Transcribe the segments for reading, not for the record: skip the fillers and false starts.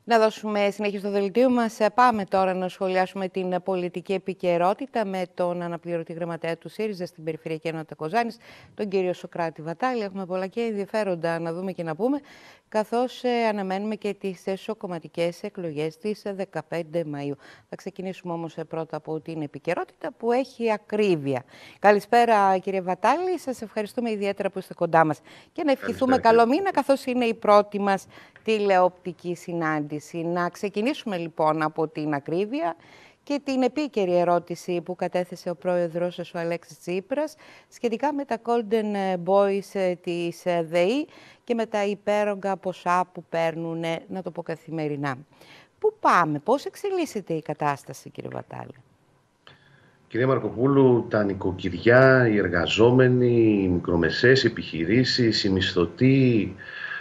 Να δώσουμε συνέχεια στο δελτίο μας. Πάμε τώρα να σχολιάσουμε την πολιτική επικαιρότητα με τον αναπληρωτή γραμματέα του ΣΥΡΙΖΑ στην Περιφερειακή Ενότητα Κοζάνης, τον κύριο Σωκράτη Βατάλη. Έχουμε πολλά και ενδιαφέροντα να δούμε και να πούμε, καθώς αναμένουμε και τις εσωκομματικές εκλογές της 15 Μαΐου. Θα ξεκινήσουμε όμως πρώτα από την επικαιρότητα που έχει ακρίβεια. Καλησπέρα κύριε Βατάλη, σας ευχαριστούμε ιδιαίτερα που είστε κοντά μας και να ευχηθούμε καλό μήνα, καθώς είναι η πρώτη μας τηλεοπτική συνάντηση. Να ξεκινήσουμε λοιπόν από την ακρίβεια και την επίκαιρη ερώτηση που κατέθεσε ο πρόεδρος ο Αλέξης Τσίπρας σχετικά με τα Golden Boys της ΔΕΗ και με τα υπέρογκα ποσά που παίρνουν, να το πω καθημερινά. Πού πάμε, πώς εξελίσσεται η κατάσταση, κύριε Βατάλη? Κυρία Μαρκοπούλου, τα νοικοκυριά, οι εργαζόμενοι, οι μικρομεσαίες επιχειρήσεις, οι μισθωτοί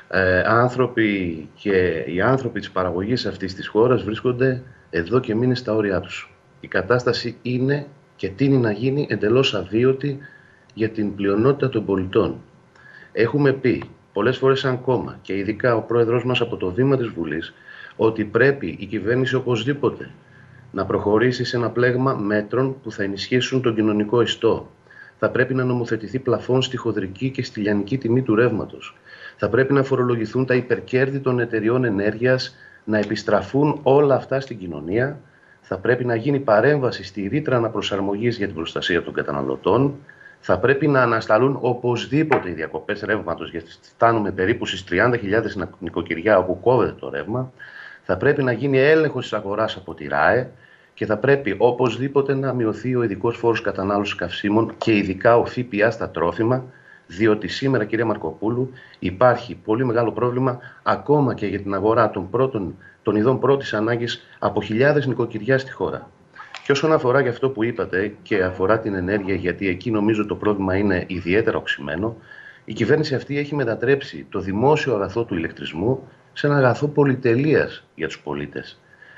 άνθρωποι και οι άνθρωποι της παραγωγής αυτής της χώρας βρίσκονται εδώ και μήνες στα όρια τους. Η κατάσταση είναι και τείνει να γίνει εντελώς αβίωτη για την πλειονότητα των πολιτών. Έχουμε πει πολλές φορές σαν κόμμα και ειδικά ο πρόεδρος μας από το βήμα της Βουλής ότι πρέπει η κυβέρνηση οπωσδήποτε να προχωρήσει σε ένα πλέγμα μέτρων που θα ενισχύσουν τον κοινωνικό ιστό. Θα πρέπει να νομοθετηθεί πλαφόν στη χονδρική και στη λιανική τιμή του ρεύματος. Θα πρέπει να φορολογηθούν τα υπερκέρδη των εταιριών ενέργειας, να επιστραφούν όλα αυτά στην κοινωνία. Θα πρέπει να γίνει παρέμβαση στη ρήτρα αναπροσαρμογής για την προστασία των καταναλωτών. Θα πρέπει να ανασταλούν οπωσδήποτε οι διακοπές ρεύματος, γιατί φτάνουμε περίπου στις 30.000 νοικοκυριά όπου κόβεται το ρεύμα. Θα πρέπει να γίνει έλεγχος της αγοράς από τη ΡΑΕ και θα πρέπει οπωσδήποτε να μειωθεί ο ειδικός φόρος κατανάλωσης καυσίμων και ειδικά ο ΦΠΑ στα τρόφιμα, διότι σήμερα, κυρία Μαρκοπούλου, υπάρχει πολύ μεγάλο πρόβλημα ακόμα και για την αγορά των ειδών πρώτης ανάγκης από χιλιάδες νοικοκυριά στη χώρα. Και όσον αφορά για αυτό που είπατε και αφορά την ενέργεια, γιατί εκεί νομίζω το πρόβλημα είναι ιδιαίτερα οξυμένο, η κυβέρνηση αυτή έχει μετατρέψει το δημόσιο αγαθό του ηλεκτρισμού σε ένα αγαθό πολυτελείας για τους πολίτες.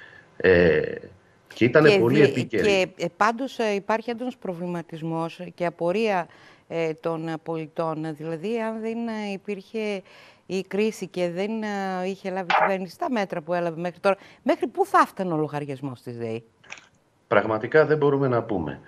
Και ήταν πολύ επίκαιρη. Και πάντως υπάρχει έντονος προβληματισμός και απορία των πολιτών. Δηλαδή, αν δεν υπήρχε η κρίση και δεν είχε λάβει η κυβέρνηση τα μέτρα που έλαβε μέχρι τώρα, μέχρι πού θα έφτανε ο λογαριασμός της ΔΕΗ? Πραγματικά δεν μπορούμε να πούμε.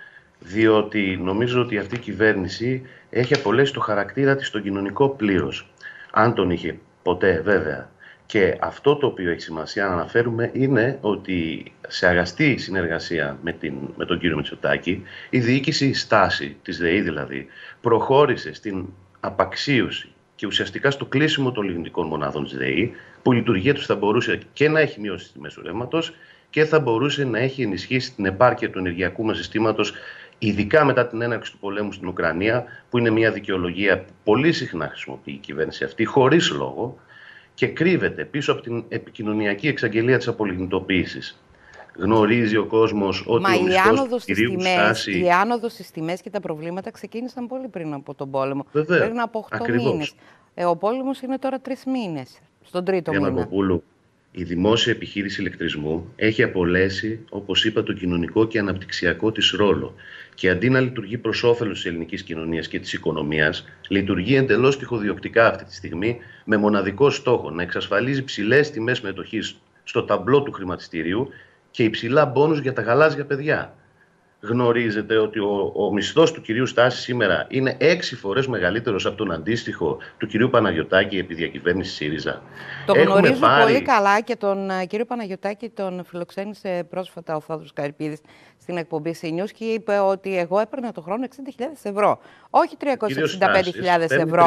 Διότι νομίζω ότι αυτή η κυβέρνηση έχει απολέσει το χαρακτήρα της στον κοινωνικό πλήρως. Αν τον είχε ποτέ, βέβαια. Και αυτό το οποίο έχει σημασία να αναφέρουμε είναι ότι σε αγαστή συνεργασία με τον κύριο Μητσοτάκη, η διοίκηση στάση της ΔΕΗ δηλαδή προχώρησε στην απαξίωση και ουσιαστικά στο κλείσιμο των λιγνητικών μονάδων της ΔΕΗ, που η λειτουργία τους θα μπορούσε και να έχει μειώσει τις τιμές του ρεύματος και θα μπορούσε να έχει ενισχύσει την επάρκεια του ενεργειακού μας συστήματος, ειδικά μετά την έναρξη του πολέμου στην Ουκρανία, που είναι μια δικαιολογία που πολύ συχνά χρησιμοποιεί η κυβέρνηση αυτή, χωρίς λόγο, και κρύβεται πίσω από την επικοινωνιακή εξαγγελία της απολιγνητοποίησης. Γνωρίζει ο κόσμος ότι ο μισθός του κυρίου Στάση... Η άνοδος στις τιμές και τα προβλήματα ξεκίνησαν πολύ πριν από τον πόλεμο. Βεβαίως, πριν από 8 μήνες. Ο πόλεμος είναι τώρα 3 μήνες, στον τρίτο μήνα. Μαρκοπούλου, η δημόσια επιχείρηση ηλεκτρισμού έχει απολέσει, όπως είπα, το κοινωνικό και αναπτυξιακό της ρόλο. Και αντί να λειτουργεί προς όφελος της ελληνικής κοινωνίας και της οικονομίας, λειτουργεί εντελώς τυχοδιοκτικά αυτή τη στιγμή, με μοναδικό στόχο να εξασφαλίζει ψηλές τιμές μετοχής στο ταμπλό του χρηματιστηρίου και υψηλά μπόνους για τα γαλάζια παιδιά. Γνωρίζετε ότι ο μισθός του κυρίου Στάση σήμερα είναι 6 φορές μεγαλύτερος από τον αντίστοιχο του κυρίου Παναγιωτάκη επί διακυβέρνηση ΣΥΡΙΖΑ. Το γνωρίζω πολύ καλά και τον κύριο Παναγιωτάκη τον φιλοξένησε πρόσφατα ο Θόδωρος Καρυπίδης στην εκπομπή CNews και είπε ότι εγώ έπαιρνα το χρόνο 60.000 ευρώ, όχι 365.000 ευρώ.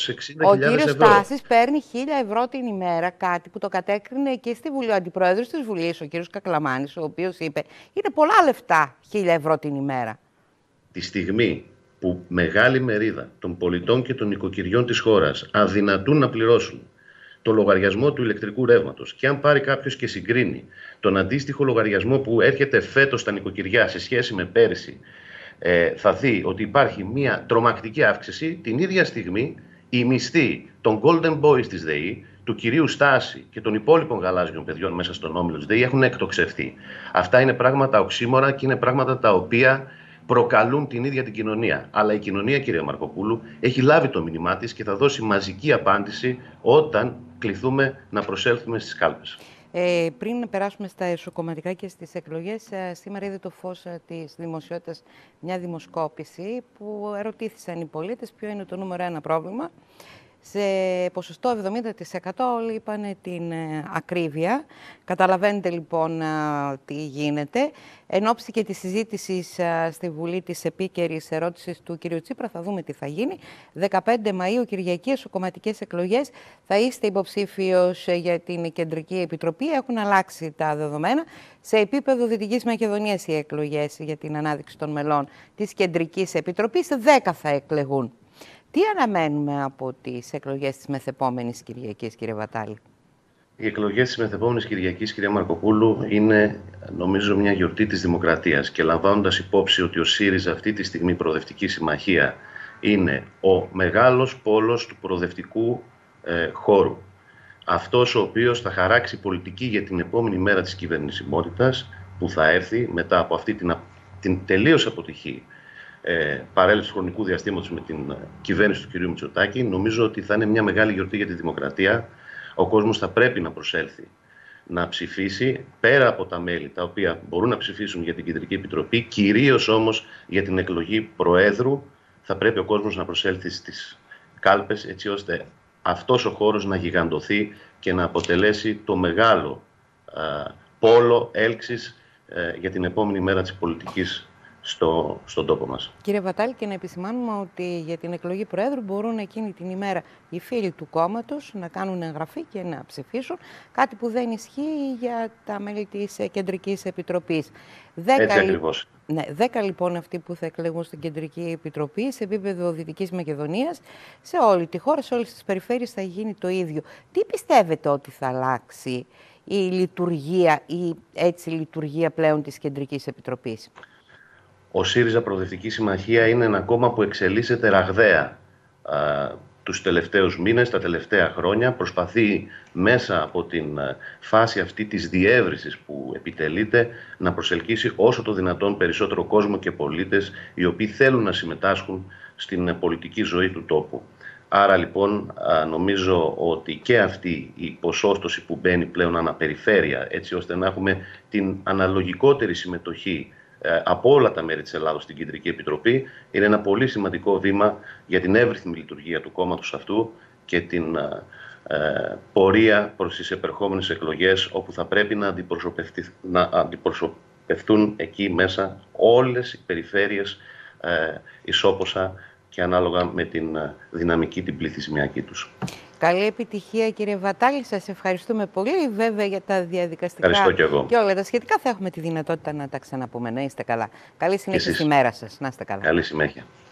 Ο κύριος Στάσης παίρνει 1.000 ευρώ την ημέρα, κάτι που το κατέκρινε και στη Βουλή ο αντιπρόεδρος της Βουλής, ο κύριος Κακλαμάνης, ο οποίος είπε είναι πολλά λεφτά 1.000 ευρώ την ημέρα. Τη στιγμή που μεγάλη μερίδα των πολιτών και των νοικοκυριών της χώρας αδυνατούν να πληρώσουν το λογαριασμό του ηλεκτρικού ρεύματος και αν πάρει κάποιος και συγκρίνει τον αντίστοιχο λογαριασμό που έρχεται φέτος στα νοικοκυριά σε σχέση με πέρυσι, θα δει ότι υπάρχει μια τρομακτική αύξηση. Την ίδια στιγμή οι μισθοί των Golden Boys της ΔΕΗ, του κυρίου Στάση και των υπόλοιπων γαλάζιων παιδιών μέσα στον όμιλο της ΔΕΗ έχουν εκτοξευθεί. Αυτά είναι πράγματα οξύμορα και είναι πράγματα τα οποία προκαλούν την ίδια την κοινωνία. Αλλά η κοινωνία, κύριε Μαρκοπούλου, έχει λάβει το μήνυμά της και θα δώσει μαζική απάντηση όταν κληθούμε να προσέλθουμε στις κάλπες. Πριν περάσουμε στα εσωκομματικά και στις εκλογές, σήμερα είδε το φως της δημοσιότητας μια δημοσκόπηση που ερωτήθησαν οι πολίτες ποιο είναι το νούμερο ένα πρόβλημα. Σε ποσοστό 70% όλοι είπαν την ακρίβεια. Καταλαβαίνετε λοιπόν τι γίνεται. Εν ώψη και τη συζήτηση στη Βουλή της επίκαιρης ερώτησης του κ. Τσίπρα, θα δούμε τι θα γίνει. 15 Μαΐου, Κυριακή, εσωκομματικές εκλογές. Θα είστε υποψήφιος για την Κεντρική Επιτροπή. Έχουν αλλάξει τα δεδομένα. Σε επίπεδο Δυτικής Μακεδονίας οι εκλογές για την ανάδειξη των μελών της Κεντρικής Επιτροπής. 10 θα εκλεγούν. Τι αναμένουμε από τις εκλογές της μεθεπόμενης Κυριακής, κύριε Βατάλη? Οι εκλογές της μεθεπόμενης Κυριακής, κυρία Μαρκοπούλου, είναι νομίζω μια γιορτή της δημοκρατίας και λαμβάνοντας υπόψη ότι ο ΣΥΡΙΖΑ αυτή τη στιγμή προοδευτική συμμαχία είναι ο μεγάλος πόλος του προοδευτικού χώρου. Αυτός ο οποίος θα χαράξει πολιτική για την επόμενη μέρα της κυβερνησιμότητας που θα έρθει μετά από αυτή την τελείως αποτυχή παρέλευση χρονικού διαστήματος με την κυβέρνηση του κ. Μητσοτάκη. Νομίζω ότι θα είναι μια μεγάλη γιορτή για τη δημοκρατία. Ο κόσμος θα πρέπει να προσέλθει να ψηφίσει πέρα από τα μέλη τα οποία μπορούν να ψηφίσουν για την Κεντρική Επιτροπή, κυρίως όμως για την εκλογή Προέδρου. Θα πρέπει ο κόσμος να προσέλθει στις κάλπες έτσι ώστε αυτός ο χώρος να γιγαντωθεί και να αποτελέσει το μεγάλο πόλο έλξης για την επόμενη μέρα της πολιτικής στον τόπο μας. Κύριε Βατάλη, και να επισημάνουμε ότι για την εκλογή Προέδρου μπορούν εκείνη την ημέρα οι φίλοι του κόμματος να κάνουν εγγραφή και να ψηφίσουν, κάτι που δεν ισχύει για τα μέλη της Κεντρικής Επιτροπής. Έτσι ακριβώς. Ναι, 10 λοιπόν αυτοί που θα εκλεγούν στην Κεντρική Επιτροπή σε επίπεδο Δυτικής Μακεδονίας, σε όλη τη χώρα, σε όλες τις περιφέρειες θα γίνει το ίδιο. Τι πιστεύετε ότι θα αλλάξει η λειτουργία ή έτσι λειτουργία πλέον της Κεντρικής Επιτροπής? Ο ΣΥΡΙΖΑ Προοδευτική Συμμαχία είναι ένα κόμμα που εξελίσσεται ραγδαία τους τελευταίους μήνες, τα τελευταία χρόνια. Προσπαθεί μέσα από την φάση αυτή της διεύρυνσης που επιτελείται να προσελκύσει όσο το δυνατόν περισσότερο κόσμο και πολίτες οι οποίοι θέλουν να συμμετάσχουν στην πολιτική ζωή του τόπου. Άρα λοιπόν νομίζω ότι και αυτή η ποσόστοση που μπαίνει πλέον αναπεριφέρεια, έτσι ώστε να έχουμε την αναλογικότερη συμμετοχή από όλα τα μέρη της Ελλάδος στην Κεντρική Επιτροπή, είναι ένα πολύ σημαντικό βήμα για την εύρυθμη λειτουργία του κόμματος αυτού και την πορεία προς τις επερχόμενες εκλογές, όπου θα πρέπει να αντιπροσωπευτούν εκεί μέσα όλες οι περιφέρειες ισόποσα και ανάλογα με την δυναμική την πληθυσμιακή τους. Καλή επιτυχία, κύριε Βατάλη. Σας ευχαριστούμε πολύ. Βέβαια για τα διαδικαστικά και όλα τα σχετικά θα έχουμε τη δυνατότητα να τα ξαναπούμε. Να είστε καλά. Καλή συνέχεια στη μέρα σας. Να είστε καλά. Καλή συνέχεια.